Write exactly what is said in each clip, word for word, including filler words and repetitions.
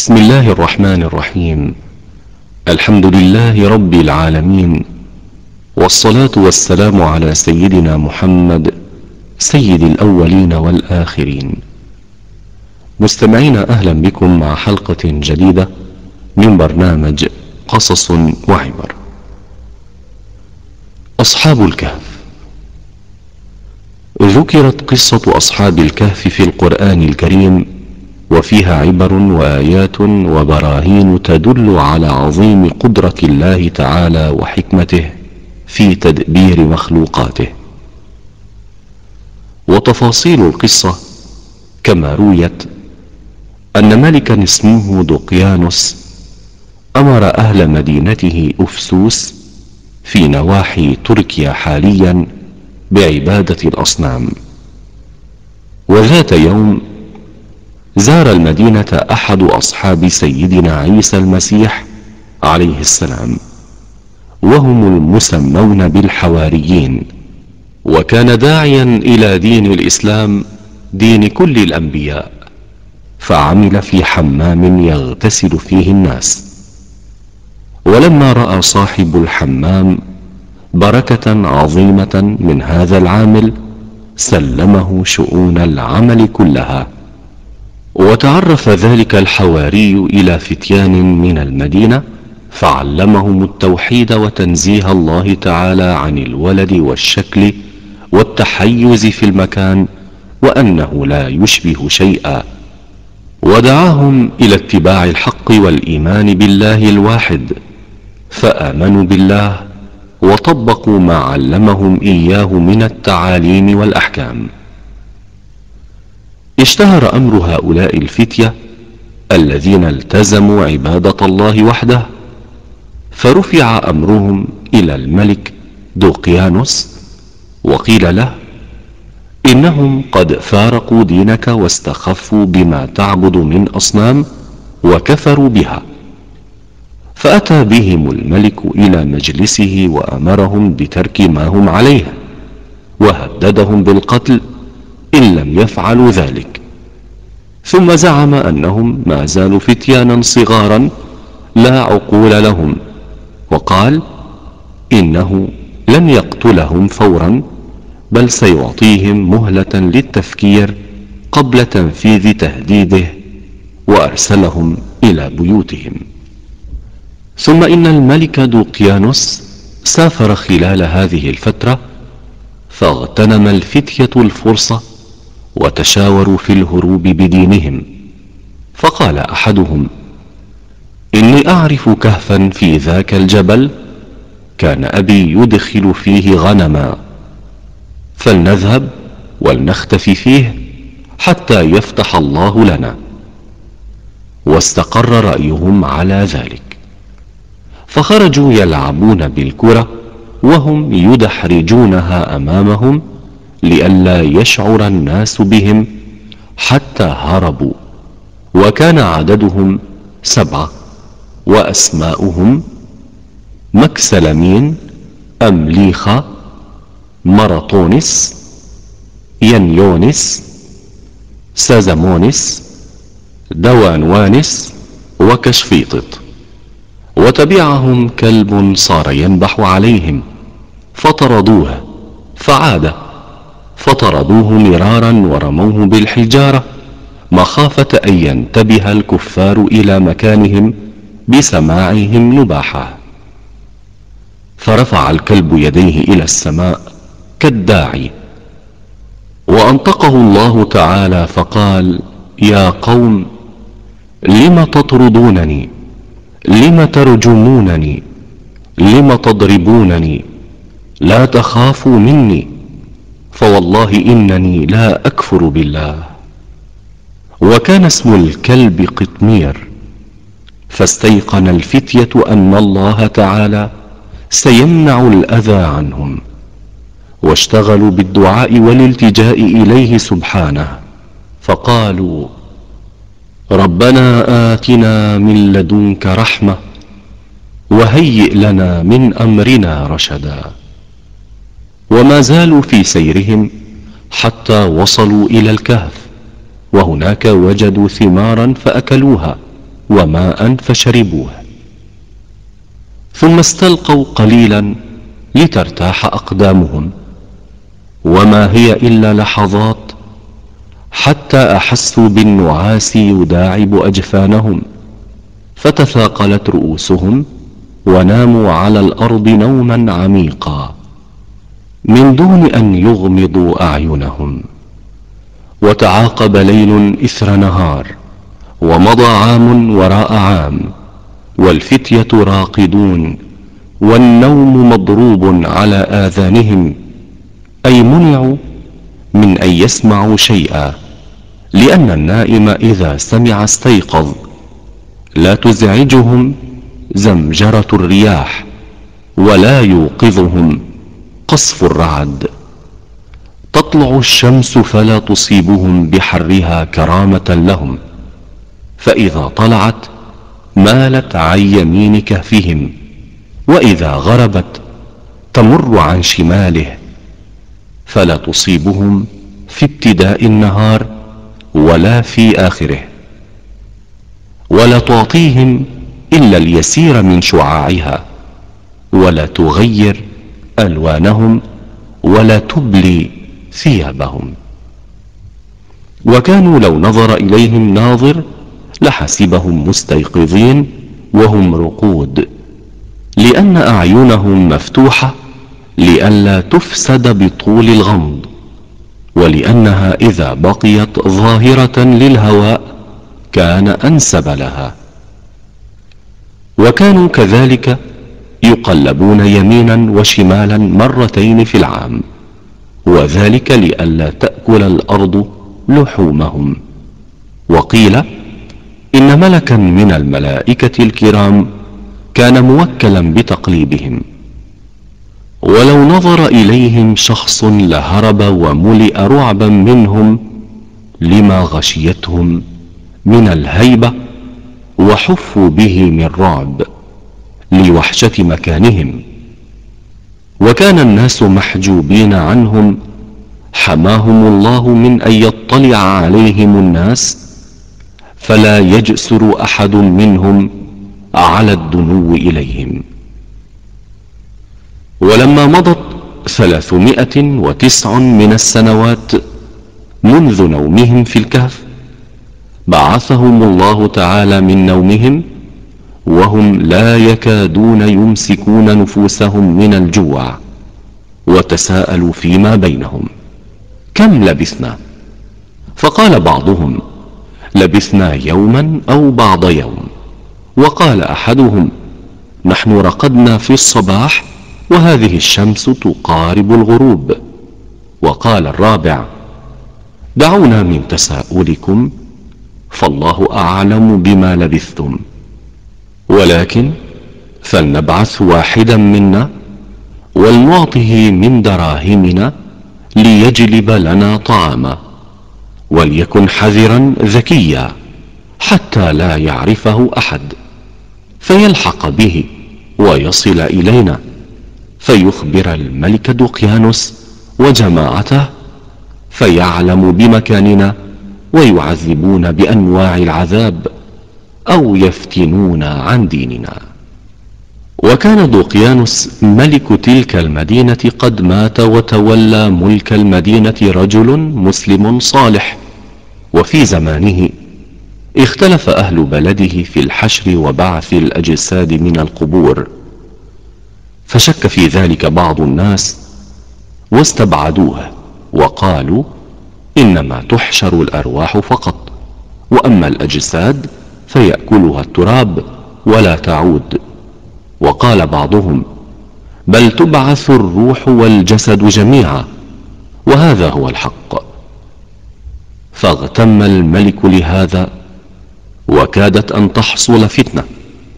بسم الله الرحمن الرحيم. الحمد لله رب العالمين، والصلاة والسلام على سيدنا محمد سيد الأولين والآخرين. مستمعين، أهلا بكم مع حلقة جديدة من برنامج قصص وعبر. أصحاب الكهف. ذكرت قصة أصحاب الكهف في القرآن الكريم، وفيها عبر وآيات وبراهين تدل على عظيم قدرة الله تعالى وحكمته في تدبير مخلوقاته. وتفاصيل القصة كما رويت أن ملكا اسمه دقيانوس أمر أهل مدينته أفسوس في نواحي تركيا حاليا بعبادة الأصنام. وذات يوم زار المدينة أحد أصحاب سيدنا عيسى المسيح عليه السلام، وهم المسمون بالحواريين، وكان داعيا إلى دين الإسلام دين كل الأنبياء، فعمل في حمام يغتسل فيه الناس. ولما رأى صاحب الحمام بركة عظيمة من هذا العامل سلمه شؤون العمل كلها. وتعرف ذلك الحواري إلى فتيان من المدينة فعلمهم التوحيد وتنزيه الله تعالى عن الولد والشكل والتحيز في المكان، وأنه لا يشبه شيئا، ودعاهم إلى اتباع الحق والإيمان بالله الواحد، فآمنوا بالله وطبقوا ما علمهم إياه من التعاليم والأحكام. اشتهر أمر هؤلاء الفتية الذين التزموا عبادة الله وحده، فرفع أمرهم إلى الملك دقيانوس، وقيل له إنهم قد فارقوا دينك واستخفوا بما تعبد من أصنام وكفروا بها. فأتى بهم الملك إلى مجلسه وأمرهم بترك ما هم عليه، وهددهم بالقتل إن لم يفعلوا ذلك. ثم زعم أنهم ما زالوا فتيانا صغارا لا عقول لهم، وقال إنه لن يقتلهم فورا، بل سيعطيهم مهلة للتفكير قبل تنفيذ تهديده، وأرسلهم إلى بيوتهم. ثم إن الملك دقيانوس سافر خلال هذه الفترة، فاغتنم الفتية الفرصة وتشاوروا في الهروب بدينهم. فقال أحدهم: إني أعرف كهفا في ذاك الجبل كان أبي يدخل فيه غنما، فلنذهب ولنختفي فيه حتى يفتح الله لنا. واستقر رأيهم على ذلك، فخرجوا يلعبون بالكرة وهم يدحرجونها أمامهم لئلا يشعر الناس بهم حتى هربوا. وكان عددهم سبعة، وأسماؤهم مكسلمين، أمليخة، مرطونس، ينيونس، سازمونس، دوانوانس، وكشفيطط. وتبعهم كلب صار ينبح عليهم فطردوه، فعاد فطردوه مرارا ورموه بالحجارة مخافة أن ينتبه الكفار إلى مكانهم بسماعهم نباحه. فرفع الكلب يديه إلى السماء كالداعي، وأنطقه الله تعالى فقال: يا قوم، لم تطردونني؟ لم ترجمونني؟ لم تضربونني؟ لا تخافوا مني، فوالله إنني لا أكفر بالله. وكان اسم الكلب قطمير. فاستيقن الفتية أن الله تعالى سيمنع الأذى عنهم، واشتغلوا بالدعاء والالتجاء إليه سبحانه، فقالوا: ربنا آتنا من لدنك رحمة وهيئ لنا من أمرنا رشدا. وما زالوا في سيرهم حتى وصلوا إلى الكهف، وهناك وجدوا ثمارا فأكلوها، وماء فشربوه، ثم استلقوا قليلا لترتاح أقدامهم، وما هي إلا لحظات حتى أحسوا بالنعاس يداعب أجفانهم، فتثاقلت رؤوسهم وناموا على الأرض نوما عميقا من دون أن يغمضوا أعينهم. وتعاقب ليل إثر نهار، ومضى عام وراء عام، والفتية راقدون والنوم مضروب على آذانهم، أي منعوا من أن يسمعوا شيئا، لأن النائم إذا سمع استيقظ، لا تزعجهم زمجرة الرياح، ولا يوقظهم قصف الرعد. تطلع الشمس فلا تصيبهم بحرها كرامة لهم، فإذا طلعت مالت عن يمين كهفهم، وإذا غربت تمر عن شماله، فلا تصيبهم في ابتداء النهار ولا في آخره، ولا تعطيهم إلا اليسير من شعاعها، ولا تغير ألوانهم، ولا تبلي ثيابهم. وكانوا لو نظر إليهم ناظر لحسبهم مستيقظين وهم رقود، لأن أعينهم مفتوحة لئلا تفسد بطول الغمض، ولأنها إذا بقيت ظاهرة للهواء كان أنسب لها. وكانوا كذلك يقلبون يمينا وشمالا مرتين في العام، وذلك لئلا تأكل الأرض لحومهم. وقيل إن ملكا من الملائكة الكرام كان موكلا بتقليبهم، ولو نظر إليهم شخص لهرب وملئ رعبا منهم لما غشيتهم من الهيبة، وحفوا به من رعب لوحشة مكانهم. وكان الناس محجوبين عنهم، حماهم الله من أن يطلع عليهم الناس، فلا يجسر أحد منهم على الدنو إليهم. ولما مضت ثلاثمائة وتسع من السنوات منذ نومهم في الكهف، بعثهم الله تعالى من نومهم وهم لا يكادون يمسكون نفوسهم من الجوع، وتساءلوا فيما بينهم: كم لبثنا؟ فقال بعضهم: لبثنا يوما أو بعض يوم. وقال أحدهم: نحن رقدنا في الصباح وهذه الشمس تقارب الغروب. وقال الرابع: دعونا من تساؤلكم، فالله أعلم بما لبثتم، ولكن فلنبعث واحدا منا ولنعطه من دراهمنا ليجلب لنا طعاما، وليكن حذرا ذكيا حتى لا يعرفه أحد، فيلحق به ويصل إلينا، فيخبر الملك دقيانوس وجماعته، فيعلم بمكاننا ويعذبون بأنواع العذاب أو يفتنون عن ديننا. وكان دقيانوس ملك تلك المدينة قد مات، وتولى ملك المدينة رجل مسلم صالح. وفي زمانه اختلف أهل بلده في الحشر وبعث الأجساد من القبور، فشك في ذلك بعض الناس واستبعدوه، وقالوا إنما تحشر الأرواح فقط، وأما الأجساد فيأكلها التراب ولا تعود. وقال بعضهم: بل تبعث الروح والجسد جميعا، وهذا هو الحق. فاغتم الملك لهذا، وكادت أن تحصل فتنة،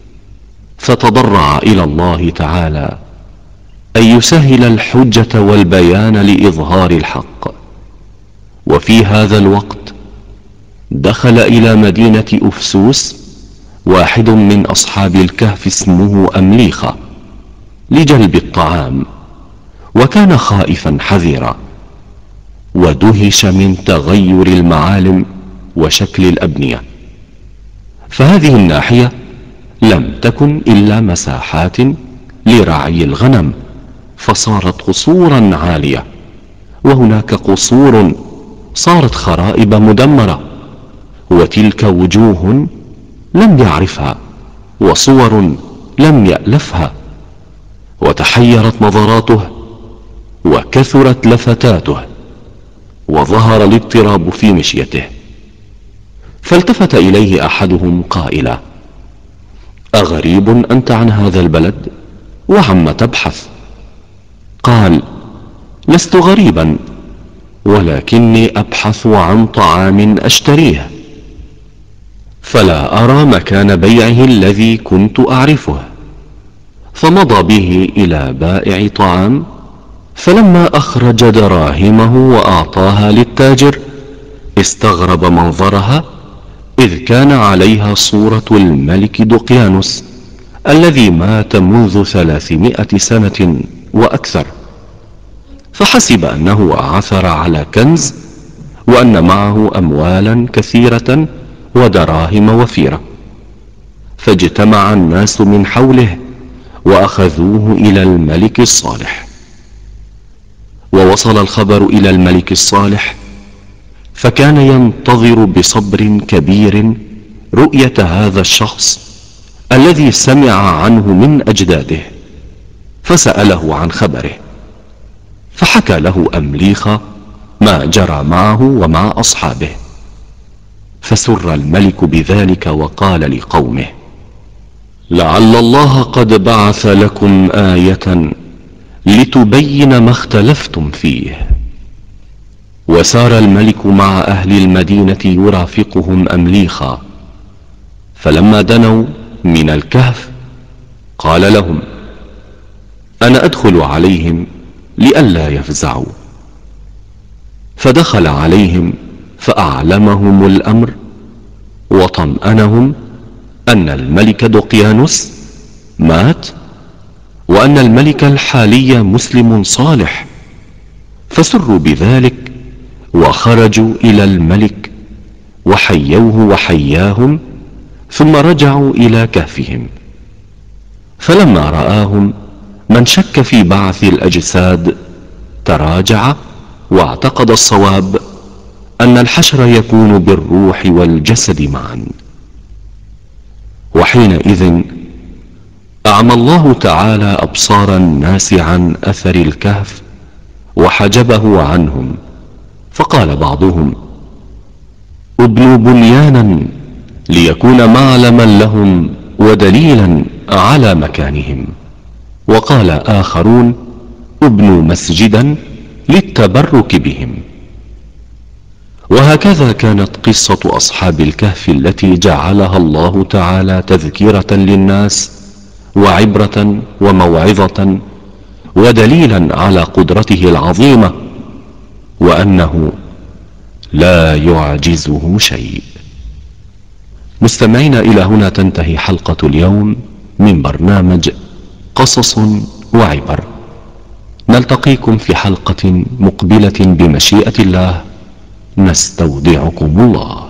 فتضرع إلى الله تعالى أن يسهل الحجة والبيان لإظهار الحق. وفي هذا الوقت دخل إلى مدينة أفسوس واحد من أصحاب الكهف اسمه أمليخة لجلب الطعام، وكان خائفا حذرا، ودهش من تغير المعالم وشكل الأبنية، فهذه الناحية لم تكن إلا مساحات لرعي الغنم، فصارت قصورا عالية، وهناك قصور صارت خرائب مدمرة، وتلك وجوه لم يعرفها وصور لم يألفها، وتحيرت نظراته وكثرت لفتاته، وظهر الاضطراب في مشيته. فالتفت إليه أحدهم قائلا: أغريب أنت عن هذا البلد وعم تبحث؟ قال: لست غريبا، ولكني أبحث عن طعام أشتريه، فلا أرى مكان بيعه الذي كنت أعرفه. فمضى به إلى بائع طعام، فلما أخرج دراهمه وأعطاها للتاجر استغرب منظرها، إذ كان عليها صورة الملك دقيانوس الذي مات منذ ثلاثمائة سنة وأكثر، فحسب أنه عثر على كنز، وأن معه أموالا كثيرة ودراهم وفيرة. فاجتمع الناس من حوله وأخذوه إلى الملك الصالح. ووصل الخبر إلى الملك الصالح، فكان ينتظر بصبر كبير رؤية هذا الشخص الذي سمع عنه من أجداده، فسأله عن خبره، فحكى له أمليخ ما جرى معه ومع أصحابه. فسر الملك بذلك وقال لقومه: لعل الله قد بعث لكم آية لتبين ما اختلفتم فيه. وسار الملك مع أهل المدينة يرافقهم أمليخا، فلما دنوا من الكهف قال لهم: أنا أدخل عليهم لئلا يفزعوا. فدخل عليهم فأعلمهم الأمر وطمأنهم أن الملك دقيانوس مات، وأن الملك الحالي مسلم صالح، فسروا بذلك وخرجوا إلى الملك وحيوه وحياهم، ثم رجعوا إلى كهفهم. فلما رآهم من شك في بعث الأجساد تراجع، واعتقد الصواب أن الحشر يكون بالروح والجسد معا. وحينئذ أعمى الله تعالى أبصار الناس عن أثر الكهف وحجبه عنهم، فقال بعضهم: ابنوا بنيانا ليكون معلما لهم ودليلا على مكانهم. وقال آخرون: ابنوا مسجدا للتبرك بهم. وهكذا كانت قصة أصحاب الكهف التي جعلها الله تعالى تذكرة للناس وعبرة وموعظة ودليلا على قدرته العظيمة، وأنه لا يعجزه شيء. مستمعين، إلى هنا تنتهي حلقة اليوم من برنامج قصص وعبر. نلتقيكم في حلقة مقبلة بمشيئة الله. نستودعكم الله.